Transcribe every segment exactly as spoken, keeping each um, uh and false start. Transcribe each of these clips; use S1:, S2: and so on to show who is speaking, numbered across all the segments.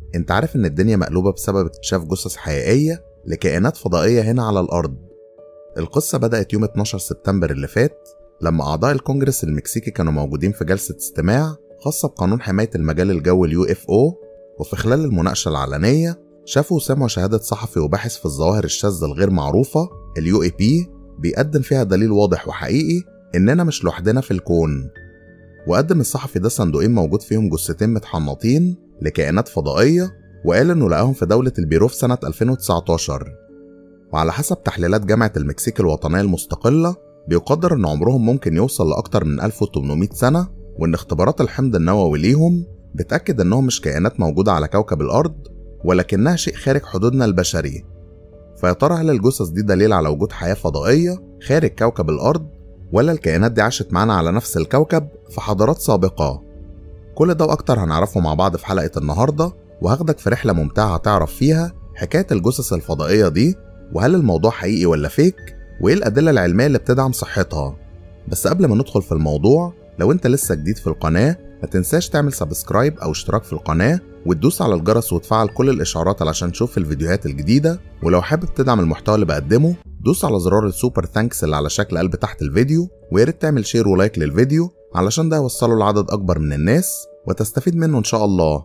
S1: انت عارف ان الدنيا مقلوبة بسبب اكتشاف جثث حقيقية لكائنات فضائية هنا على الأرض. القصة بدأت يوم اتناشر سبتمبر اللي فات لما أعضاء الكونجرس المكسيكي كانوا موجودين في جلسة استماع خاصة بقانون حماية المجال الجوي اليو اف او، وفي خلال المناقشة العلنية شافوا وسمعوا شهادة صحفي وباحث في الظواهر الشاذة الغير معروفة اليو اي بي بيقدم فيها دليل واضح وحقيقي إننا مش لوحدنا في الكون. وقدم الصحفي ده صندوقين موجود فيهم جثتين متحنطين لكائنات فضائية، وقال إنه لقاهم في دولة البيرو في سنة ألفين وتسعتاشر. وعلى حسب تحليلات جامعة المكسيك الوطنية المستقلة بيقدر إن عمرهم ممكن يوصل لأكتر من ألف وتمنمية سنة، وإن اختبارات الحمض النووي ليهم بتأكد إنهم مش كائنات موجودة على كوكب الأرض ولكنها شيء خارج حدودنا البشري. فيا ترى هل الجثث دي دليل على وجود حياة فضائية خارج كوكب الأرض، ولا الكائنات دي عاشت معانا على نفس الكوكب في حضارات سابقة؟ كل ده وأكتر هنعرفه مع بعض في حلقة النهاردة، وهاخدك في رحلة ممتعة هتعرف فيها حكاية الجثث الفضائية دي، وهل الموضوع حقيقي ولا فيك، وإيه الأدلة العلمية اللي بتدعم صحتها. بس قبل ما ندخل في الموضوع، لو أنت لسه جديد في القناة ما تنساش تعمل سبسكرايب أو اشتراك في القناة وتدوس على الجرس وتفعل كل الإشعارات علشان تشوف الفيديوهات الجديدة. ولو حابب تدعم المحتوى اللي بقدمه دوس على زرار السوبر ثانكس اللي على شكل قلب تحت الفيديو، وياريت تعمل شير ولايك للفيديو علشان ده يوصله لعدد أكبر من الناس وتستفيد منه إن شاء الله.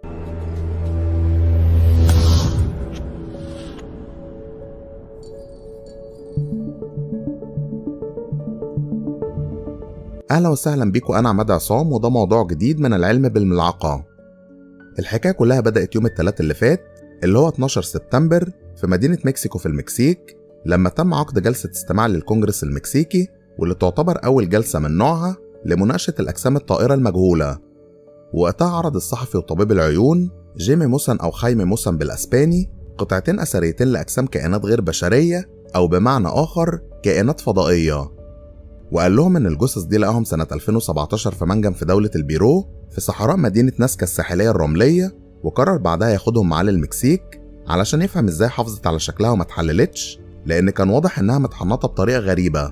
S1: أهلا وسهلا بيكم، أنا عماد عصام وده موضوع جديد من العلم بالملعقة. الحكاية كلها بدأت يوم الثلاث اللي فات اللي هو اتناشر سبتمبر في مدينة مكسيكو في المكسيك، لما تم عقد جلسة استماع للكونجرس المكسيكي، واللي تعتبر أول جلسة من نوعها لمناقشة الأجسام الطائرة المجهولة. وقتها عرض الصحفي وطبيب العيون جيمي موسان أو خايمي موسان بالأسباني قطعتين أثريتين لأجسام كائنات غير بشرية، أو بمعنى آخر كائنات فضائية. وقال لهم إن الجثث دي لقاهم سنة ألفين وسبعتاشر في منجم في دولة البيرو في صحراء مدينة ناسكا الساحلية الرملية، وقرر بعدها ياخدهم معاه للمكسيك علشان يفهم ازاي حافظت على شكلها وما اتحللتش، لأن كان واضح إنها متحنطة بطريقة غريبة.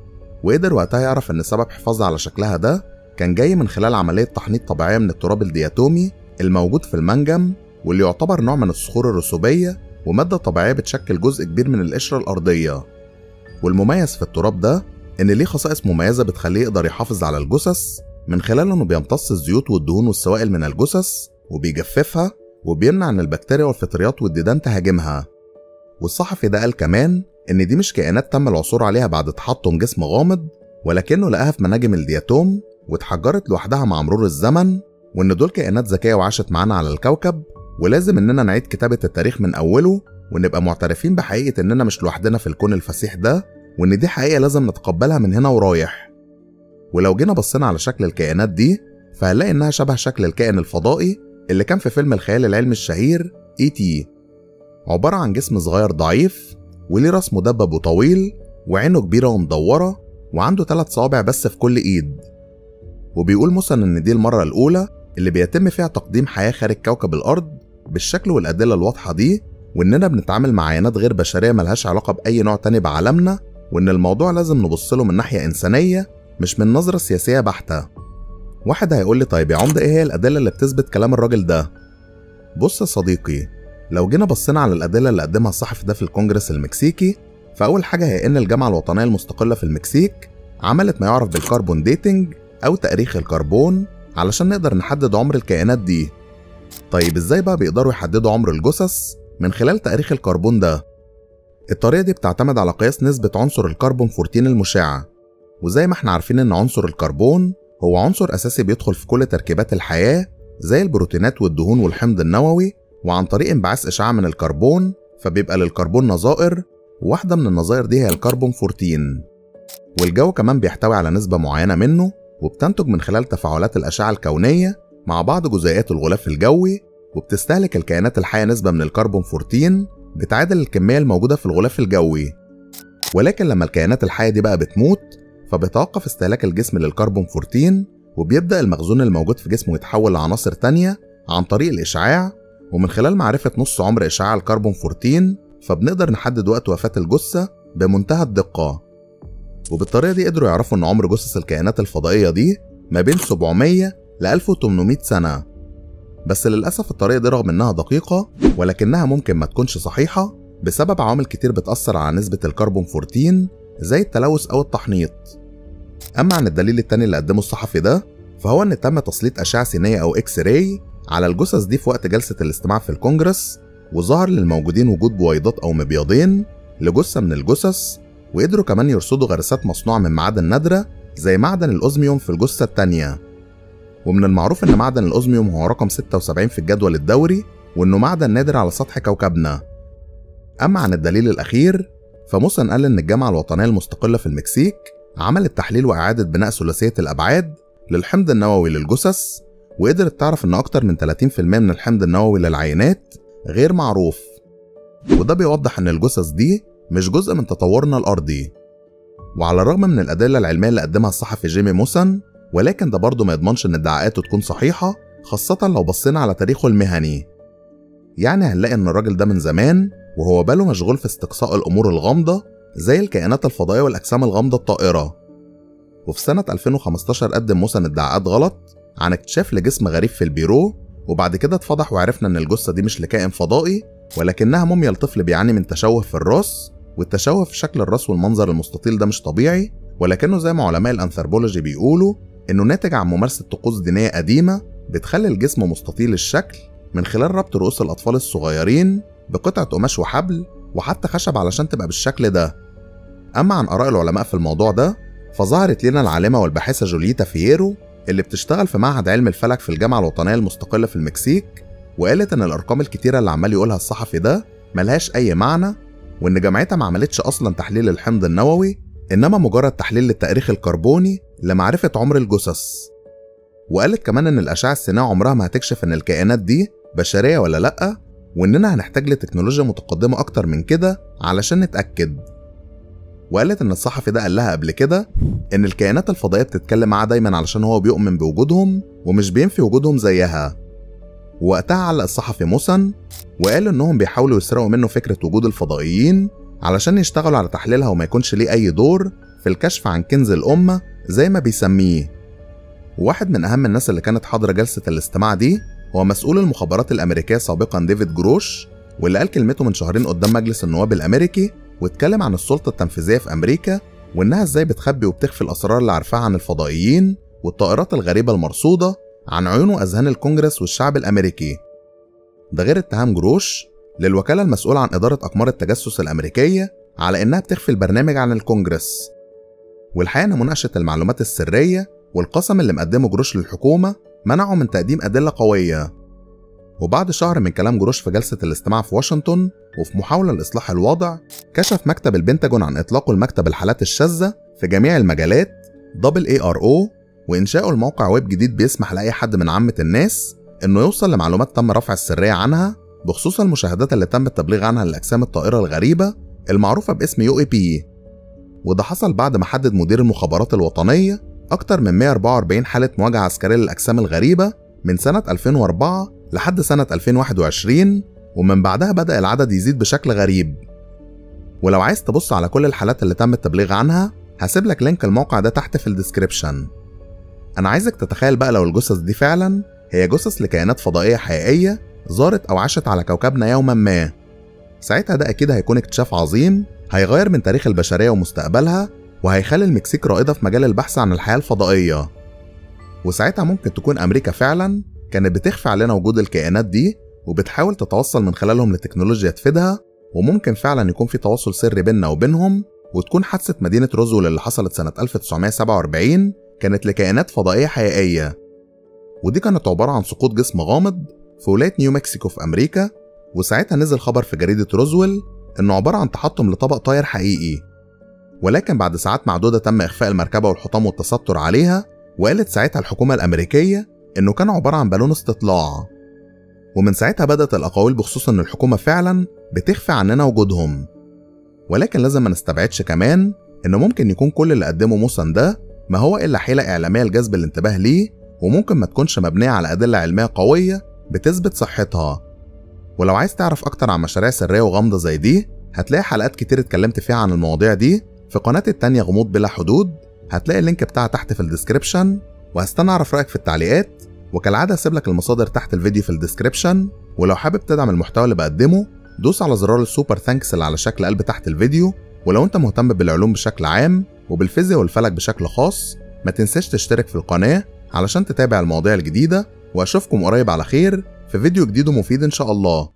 S1: وقدر وقتها يعرف إن سبب حفاظها على شكلها ده كان جاي من خلال عملية تحنيط طبيعية من التراب الدياتومي الموجود في المنجم، واللي يعتبر نوع من الصخور الرسوبية ومادة طبيعية بتشكل جزء كبير من القشرة الأرضية. والمميز في التراب ده إن ليه خصائص مميزة بتخليه يقدر يحافظ على الجثث، من خلال إنه بيمتص الزيوت والدهون والسوائل من الجثث وبيجففها، وبيمنع إن البكتيريا والفطريات والديدان تهاجمها. والصحفي ده قال كمان إن دي مش كائنات تم العثور عليها بعد تحطم جسم غامض، ولكنه لقاها في مناجم الدياتوم واتحجرت لوحدها مع مرور الزمن، وإن دول كائنات ذكية وعاشت معانا على الكوكب، ولازم إننا نعيد كتابة التاريخ من أوله ونبقى معترفين بحقيقة إننا مش لوحدنا في الكون الفسيح ده، وإن دي حقيقة لازم نتقبلها من هنا ورايح. ولو جينا بصينا على شكل الكائنات دي فهنلاقي إنها شبه شكل الكائن الفضائي اللي كان في فيلم الخيال العلمي الشهير إي تي، عبارة عن جسم صغير ضعيف وليه راس مدبب وطويل وعينه كبيرة ومدورة وعنده ثلاث صوابع بس في كل إيد. وبيقول موسان إن دي المرة الأولى اللي بيتم فيها تقديم حياة خارج كوكب الأرض بالشكل والأدلة الواضحة دي، وإننا بنتعامل مع عينات غير بشرية ملهاش علاقة بأي نوع تاني بعالمنا، وإن الموضوع لازم نبصله من ناحية إنسانية مش من نظرة سياسية بحتة. واحد هيقول لي طيب يا عمده إيه هي الأدلة اللي بتثبت كلام الراجل ده؟ بص يا صديقي، لو جينا بصينا على الأدلة اللي قدمها الصحفي ده في الكونجرس المكسيكي، فأول حاجة هي إن الجامعة الوطنية المستقلة في المكسيك عملت ما يعرف بالكربون ديتنج أو تأريخ الكربون علشان نقدر نحدد عمر الكائنات دي. طيب إزاي بقى بيقدروا يحددوا عمر الجثث من خلال تأريخ الكربون ده؟ الطريقة دي بتعتمد على قياس نسبة عنصر الكربون أربعتاشر المشع، وزي ما احنا عارفين إن عنصر الكربون هو عنصر أساسي بيدخل في كل تركيبات الحياة زي البروتينات والدهون والحمض النووي، وعن طريق انبعاث إشعاع من الكربون فبيبقى للكربون نظائر، وواحدة من النظائر دي هي الكربون أربعتاشر. والجو كمان بيحتوي على نسبة معينة منه، وبتنتج من خلال تفاعلات الأشعة الكونية مع بعض جزيئات الغلاف الجوي، وبتستهلك الكائنات الحية نسبة من الكربون أربعتاشر بتعادل الكمية الموجودة في الغلاف الجوي. ولكن لما الكائنات الحية دي بقى بتموت فبيتوقف استهلاك الجسم للكربون أربعتاشر، وبيبدأ المخزون الموجود في جسمه يتحول لعناصر تانية عن طريق الإشعاع. ومن خلال معرفة نص عمر إشعاع الكربون أربعتاشر فبنقدر نحدد وقت وفاة الجثة بمنتهى الدقة. وبالطريقة دي قدروا يعرفوا إن عمر جثث الكائنات الفضائية دي ما بين سبعمية ل ألف وتمنمية سنة. بس للأسف الطريقة دي رغم إنها دقيقة ولكنها ممكن ما تكونش صحيحة بسبب عوامل كتير بتأثر على نسبة الكربون أربعتاشر زي التلوث أو التحنيط. أما عن الدليل التاني اللي قدمه الصحفي ده فهو إن تم تسليط أشعة سينية أو إكس راي على الجثث دي في وقت جلسة الاستماع في الكونجرس، وظهر للموجودين وجود بويضات أو مبيضين لجثة من الجثث، وقدروا كمان يرصدوا غرسات مصنوعة من معادن نادرة زي معدن الأوزميوم في الجثة التانية. ومن المعروف إن معدن الأوزميوم هو رقم ستة وسبعين في الجدول الدوري، وإنه معدن نادر على سطح كوكبنا. أما عن الدليل الأخير فموسن قال إن الجامعة الوطنية المستقلة في المكسيك عملت تحليل وإعادة بناء ثلاثية الأبعاد للحمض النووي للجثث، وقدرت تعرف إن أكتر من ثلاثين في المية من الحمض النووي للعينات غير معروف، وده بيوضح إن الجثث دي مش جزء من تطورنا الأرضي. وعلى الرغم من الأدلة العلمية اللي قدمها الصحفي جيمي موسن، ولكن ده برضه ما يضمنش إن ادعاءاته تكون صحيحة، خاصة لو بصينا على تاريخه المهني. يعني هنلاقي إن الراجل ده من زمان وهو باله مشغول في استقصاء الأمور الغامضة زي الكائنات الفضائية والأجسام الغامضة الطائرة. وفي سنة ألفين وخمستاشر قدم موسن ادعاءات غلط عن اكتشاف لجسم غريب في البيرو، وبعد كده اتفضح وعرفنا إن الجثة دي مش لكائن فضائي ولكنها موميا لطفل بيعاني من تشوه في الراس، والتشوه في شكل الراس والمنظر المستطيل ده مش طبيعي، ولكنه زي ما علماء الأنثروبولوجي بيقولوا إنه ناتج عن ممارسة طقوس دينية قديمة بتخلي الجسم مستطيل الشكل من خلال ربط رؤوس الأطفال الصغيرين بقطعة قماش وحبل وحتى خشب علشان تبقى بالشكل ده. أما عن آراء العلماء في الموضوع ده فظهرت لنا العالمة والباحثة جوليتا فييرو اللي بتشتغل في معهد علم الفلك في الجامعة الوطنية المستقلة في المكسيك، وقالت إن الأرقام الكتيرة اللي عمال يقولها الصحفي ده ملهاش أي معنى، وإن جامعتها ما عملتش أصلا تحليل الحمض النووي إنما مجرد تحليل للتاريخ الكربوني لمعرفة عمر الجثث. وقالت كمان إن الأشعة السينية عمرها ما هتكشف إن الكائنات دي بشرية ولا لأ، وإننا هنحتاج لتكنولوجيا متقدمة أكتر من كده علشان نتأكد. وقالت إن الصحفي ده قال لها قبل كده إن الكائنات الفضائية بتتكلم معاه دايما علشان هو بيؤمن بوجودهم ومش بينفي وجودهم زيها. ووقتها علق الصحفي موسن وقال إنهم بيحاولوا يسرقوا منه فكرة وجود الفضائيين علشان يشتغلوا على تحليلها وما يكونش ليه أي دور في الكشف عن كنز الأمة زي ما بيسميه. وواحد من أهم الناس اللي كانت حاضرة جلسة الاستماع دي هو مسؤول المخابرات الأمريكية سابقا ديفيد جروش، واللي قال كلمته من شهرين قدام مجلس النواب الأمريكي واتكلم عن السلطة التنفيذية في أمريكا وإنها إزاي بتخبي وبتخفي الأسرار اللي عارفاها عن الفضائيين والطائرات الغريبة المرصودة عن عيون وأذهان الكونجرس والشعب الأمريكي. ده غير اتهام جروش للوكالة المسؤولة عن إدارة أقمار التجسس الأمريكية على إنها بتخفي البرنامج عن الكونجرس. والحقيقة إن مناقشة المعلومات السرية والقسم اللي مقدمه جروش للحكومة منعه من تقديم أدلة قوية. وبعد شهر من كلام جروش في جلسة الاستماع في واشنطن وفي محاولة لإصلاح الوضع، كشف مكتب البنتاجون عن إطلاقه المكتب الحالات الشاذة في جميع المجالات دبل إيه آر أو، وإنشاؤه الموقع ويب جديد بيسمح لأي حد من عامة الناس إنه يوصل لمعلومات تم رفع السرية عنها بخصوص المشاهدات اللي تم التبليغ عنها للأجسام الطائرة الغريبة المعروفة باسم يو إي بي. وده حصل بعد ما حدد مدير المخابرات الوطنية أكتر من مئة وأربعة وأربعين حالة مواجهة عسكرية للأجسام الغريبة من سنة ألفين وأربعة لحد سنة ألفين وواحد وعشرين، ومن بعدها بدأ العدد يزيد بشكل غريب. ولو عايز تبص على كل الحالات اللي تم التبليغ عنها هسيب لك لينك الموقع ده تحت في الديسكريبشن. أنا عايزك تتخيل بقى لو الجثث دي فعلا هي جثث لكائنات فضائية حقيقية زارت أو عاشت على كوكبنا يوما ما. ساعتها ده أكيد هيكون اكتشاف عظيم هيغير من تاريخ البشرية ومستقبلها، وهيخلي المكسيك رائدة في مجال البحث عن الحياة الفضائية. وساعتها ممكن تكون أمريكا فعلا كانت بتخفي علينا وجود الكائنات دي وبتحاول تتوصل من خلالهم لتكنولوجيا تفيدها، وممكن فعلا يكون في تواصل سري بيننا وبينهم، وتكون حادثة مدينة روزويل اللي حصلت سنة ألف وتسعمئة وسبعة وأربعين كانت لكائنات فضائية حقيقية. ودي كانت عبارة عن سقوط جسم غامض في ولاية نيو مكسيكو في أمريكا، وساعتها نزل خبر في جريدة روزويل إنه عبارة عن تحطم لطبق طاير حقيقي. ولكن بعد ساعات معدودة تم إخفاء المركبة والحطام والتستر عليها، وقالت ساعتها الحكومة الأمريكية إنه كان عبارة عن بالون استطلاع. ومن ساعتها بدأت الأقاويل بخصوص إن الحكومة فعلا بتخفي عننا وجودهم. ولكن لازم ما نستبعدش كمان إنه ممكن يكون كل اللي قدمه موسن ده ما هو إلا حيلة إعلامية لجذب الانتباه ليه، وممكن ما تكونش مبنية على أدلة علمية قوية بتثبت صحتها. ولو عايز تعرف أكتر عن مشاريع سرية وغامضة زي دي هتلاقي حلقات كتير اتكلمت فيها عن المواضيع دي في قناتي التانية غموض بلا حدود، هتلاقي اللينك بتاعها تحت في الديسكريبشن، وهستنى أعرف رأيك في التعليقات. وكالعادة هسيب لك المصادر تحت الفيديو في الديسكريبشن، ولو حابب تدعم المحتوى اللي بقدمه دوس على زرار السوبر ثانكس اللي على شكل قلب تحت الفيديو. ولو انت مهتم بالعلوم بشكل عام وبالفيزياء والفلك بشكل خاص ما تنساش تشترك في القناة علشان تتابع المواضيع الجديدة، واشوفكم قريب على خير في فيديو جديد ومفيد ان شاء الله.